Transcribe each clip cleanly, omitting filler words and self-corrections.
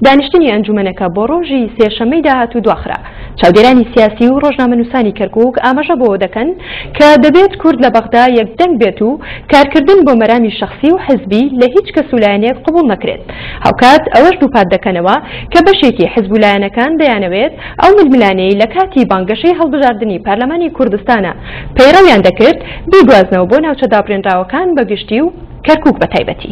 دانیشتنی ئەنجومەنەکە بۆ ڕۆژی سێشەممەی داهاتوو دواخرا. چاودێرانی سیاسی و ڕۆژنامەنووسانی کەرکووک ئاماژە بۆ دەکەن کە دەبێت کورد لە بەغدا یەکدەنگ بێت و کارکردن بۆ مەرامی شەخسی و حزبی لە هیچ کەس و لایەنێک قبول نەکرێت. هاوکات ئەوەش دووپات دەکەنەوە کە بەشێکی حزب و لایەنەکان دەیانەوێت ئەو ململانەی لە کاتی بانگەشەی هەڵبژاردننی پەرلەمانی کوردستانە پەیڕەویان دەکرد بیگوازنەوە بۆ ناوچە دابڕێنراوەکان بەگشتی و کەرکووک بە تایبەتی.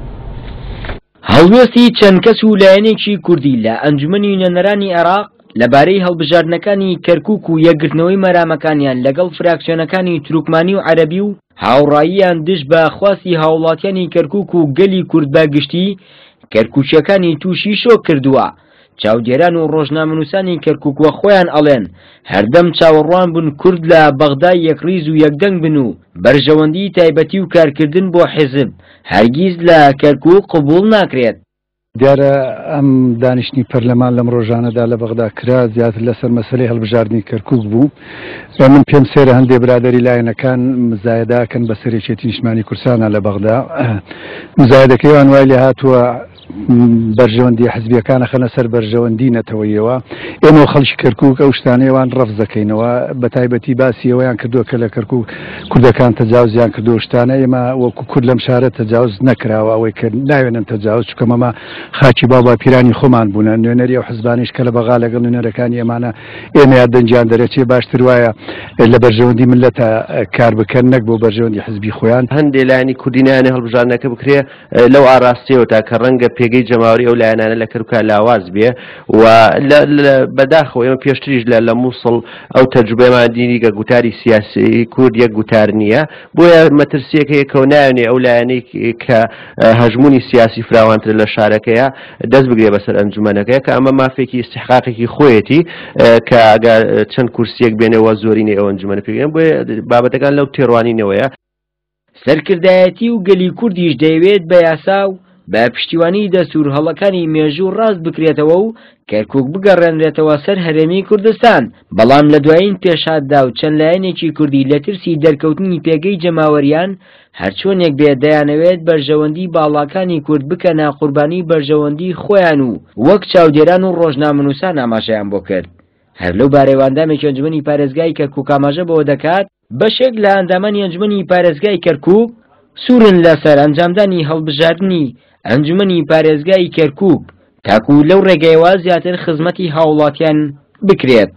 هەڵوێستی چەند کەس و لایەنێکی کوردی لە ئەنجومەنی نوێنەرانی عێراق لەبارەی هەڵبژاردنەکانی کەرکووک و یەکگرتنەوەی مەرامەکانیان لەگەڵ فراکسیۆنەکانی تروکمانی و عەرەبی و هاوڕاییان دش بە خواستی هاوڵاتیانی کەرکووک و گەلی کورد بەگشتی کەرکووچیەکانی تووشی شۆ کردووە. چاودێران و ڕۆژنامەنووسانی کەرکووک وە خۆیان ئەڵێن هەردەم چاوەڕوان بن کورد لە بەغدای یەکڕیز و یەکدەنگ بن و بەرژەوەندی تایبەتی و کارکردن بۆ حیزب هەرگیز لە کەرکووک قبول ناکرێت. دیارە ئەم دانیشتنی پەرلەمان لەم ڕۆژانەدا لە بەغدا کرا زیاتر لەسەر مەسەلەی هەڵبژاردننی کەرکووک بوو. من پێم سێرە هەندێک برادەری لایەنەکان مزایداکەن بە سەرێکێتی نیشتمانی کورسانە لە بەغدا. مزایدەکەیوان وای لێ هاتووە بەرژەوەندی حزبیەکانە خەنە سەر بەرژەوەندی نەتەوەیەوە. ئێمە خەڵکی کەرکووک ئەو شتانەیەوان ڕەفز دەکەینەوە بە تایبەتی باسی ئەوەیان کردووە کە لە کەرکووک کوردەکان تەجاوزیان کردو شتانە ئێمە وەکو کورد لەم شارە تەجاوز نەکراوە ئەوەی کە ناوێنن تەجاوز چکە مەمە خاکی باوبا پیرانی خۆمان بوونە نوێنەری ئەو حزبانیش کە لە بەغا لەگەڵ نوێنەرەکانی ئێمانە ئێمە دەنجیان دەرەچێ باشتر وایە لە بەرژەوەندی ملەتە کار بکەن نەک بۆ بەرژەوەندی حزبی خۆیان. هەندێک لایەنی کوردینیانە هەڵبژاردنەکە بکرێ لەو ئاراستەوە تا کە ڕەنگە پێگەی جەماوەری ئەو لایەنانە لە کەرکووک لاواز بێ و بەداخەوە ئێمە پێشتریش لە مووسڵ ئەو تەجروبەمان دینی کە گوتاری سیاسی کورد یەک گوتار نییە بۆیە مەترسیەکەیە کە نایێنێ ئەو لایەنەی کە هەژمونی سیاسی فراوانتر لە شارەکەیە دەست بگرێ بەسەر ئەنجومەنەکەی کە ئەمە مافێکی استحقاقێکی خۆیەتی کە ئەگەر چەند کورسیەک بێنەوە زۆرینەی ئەو ئەنجومەنە پێگەن بۆیە بابەتەکان لەو تێڕوانینەوەیە. سەرکردایەتی و گەلی کوردیش دەیەوێت بە یاسا و بە پشتیوانی دەستور هەڵەکانی مێژوو ڕاست بکرێتەوە و کەرکووک بگەڕێنرێتەوە سەر هەرێمی کوردستان. بەڵام لە دوایین پێشاددا و چەند لایەنێکی کوردی لە ترسی دەرکەوتنی پێگەی جەماوەریان هەرچۆنێک بێت دەیانەوێت بەرژەوەندی باڵاکانی کورد بکەنە قوربانی بەرژەوەندی خۆیان و وەک چاودێران و ڕۆژنامەنووسان ئاماژەیان بۆ کرد. هەر لەو بارەیواندامێکی ئەنجومەنی پارێزگای کەرکووک ئاماژە بەوە دەکات بەشێک لە ئەندامانی ئەنجومەنی پارێزگای کەرکووک سوورن لەسەر ئەنجامدانی هەڵبژاردننی ئەنجومەنی پارێزگای کەرکووک تاکو لەو ڕێگەیەوە زیاتر خزمەتی هاوڵاتیان بکرێت.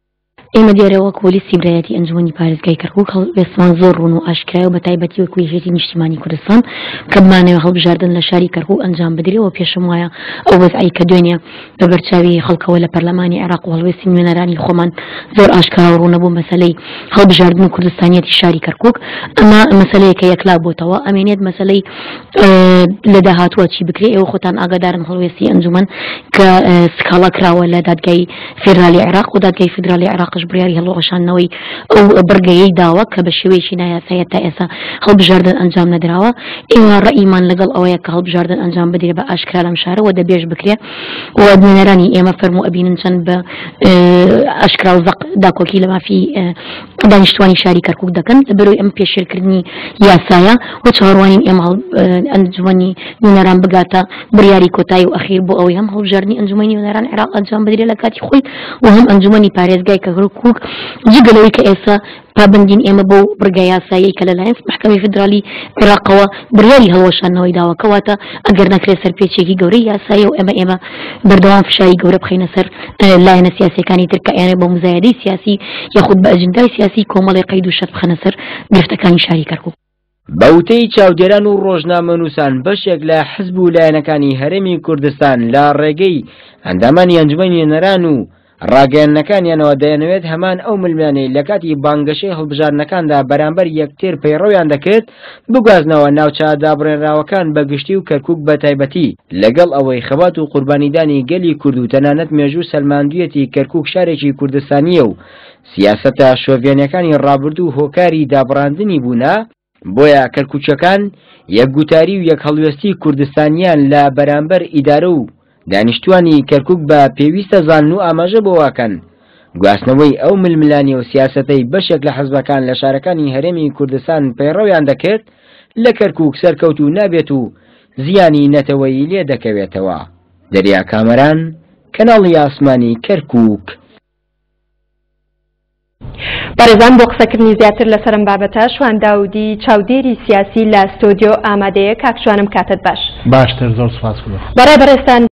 ئێمە دیارە وەک پۆلیسی برایەتی ئەنجومەنی پارێزگای کەرکووک هەڵوێستمان زۆر ڕوون و ئاشکرا و بە تایبەتی وەک وێژێتی نیشتیمانی کوردستان کە بمانەوە هەڵبژاردن لە شاری کەرکووک ئەنجام بدرێەوە. پێشم وایە ئەو وەزعی کە دوێنێ بە بەرچاوی خەڵکەوە لە پەرلەمانی عێراق و هەڵوێستی نوێنەرانی خۆمان زۆر ئاشکرا و ڕوونە بوو مەسەلەی هەڵبژاردن و کوردستانیەتی شاری کەرکووک. ئەمە مەسەلەیەکە یەکلا بۆتەوە ئەمێنێت مەسەلەی لە داهاتووە چی بکرێ. ئێوە خۆتان ئاگادارن هەڵوێستی ئەنجومەن کە سکاڵا کراوە لە دادگای فێدرالی عێراق و دادگای فێدرالی عێراقش بڕیاری هەڵۆشانەوەی ئەو بڕگەیەی داوە کە بە شێوەیەکی نایاسایە تا ئێستا هەڵبژاردن ئەنجام نەدراوە. ئێوە ڕەئیمان لەگەڵ ئەوەیە کە هەڵبژاردن ئەنجام بدرێت بە ئاشکرا لەم شارەوە دەبێژ بکرێت و نوێنەرانی ئێمە فەرموو ئەبینن چەند بە ئاشکرا و زەق داکۆکی لە مافی دانیشتوانی شاری کەرکووک دەکەن بەرەوەی ئەم پێشێرکردنی یاسایە و چاوەڕوانین ئێمە ئەنجومەنی نوێنەران بگاتە بڕیاری کۆتایی و ئەخیر بۆ ئەوەی هەم هەڵبژاردننی ئەنجومەنی نوێنەران عێراق ئەنجام بدرێت لە کاتی خۆی و هەم ئەنجومەنی پارێزگای کەرکووک جگەلەوەی کە ئێستا پابندین ئێمە بۆ بڕگای یاسایی کە لەلایەن محکەمەی فێدرالی عێراقەوە بڕیاری هەڵۆشانەوەی داوە کەواتە ئەگەر نەکرێت سەرپێچێکی گەورەی یاسایی و ئێمە بەردەوام فشاری گەورە بخەینە سەر لایەنە سیاسیەکانی تر کە ئێنێ بۆ مزایدەی سیاسی یاخود بە ئەجندای سیاسی کۆمەڵی قەید و شەرط بخەنە سەر گرفتەکانی شاری کەرکووک. بەوتەی چاودێران و ڕۆژنامەنووسان بەشێک لە حزب و لایەنەکانی هەرێمی کوردستان لە ڕێگەی ئەندامانی ئەنجومەنی نوێنەران و ڕاگەیاندنەکانیانەوە دەیانەوێت هەمان ئەو ململانەی لە کاتی بانگەشەی هەڵبژاردنەکاندا بەرامبەر یەکتر پەیڕەویان دەکرد بگوازنەوە ناوچە دابڕێنراوەکان بە گشتی و کەرکووک بە تایبەتی لەگەڵ ئەوەی خەبات و قوربانیدانی گەلی کورد و تەنانەت مێژوو سەلماندوویەتی کەرکووک شارێکی کوردستانیە و سیاسەتە شۆڤێنیەکانی ڕابردوو هۆکاری دابڕاندنی بوونا بۆیە کەرکووچەکان یەکگوتاری و یەک هەڵوێستی کوردستانیان لە بەرامبەر ئیدارە و دانیشتوانی کەرکووک بە پێویستە زانن و ئاماژە بۆواکەن گواستنەوەی ئەو ململانی و سیاسەتەی بەشێک لە حەزبەکان لە شارەکانی هەرێمی کوردستان پەیڕەویان دەکرد لە کەرکووک سەرکەوت و نابێت و زیانی نەتەوەیی لێ دەکەوێتەوە. دەریا کامەران، کەناڵی ئاسمانی کەرکووک. بەڕێزان بۆ قسەکردنی زیاتر لەسەرم بابەتە شوان داودی چاودێری سیاسی لە ستۆدیۆ ئامادەیە. کاکشوانم کاتت باش. باشتر، زۆر سوپاس. بەڕێستان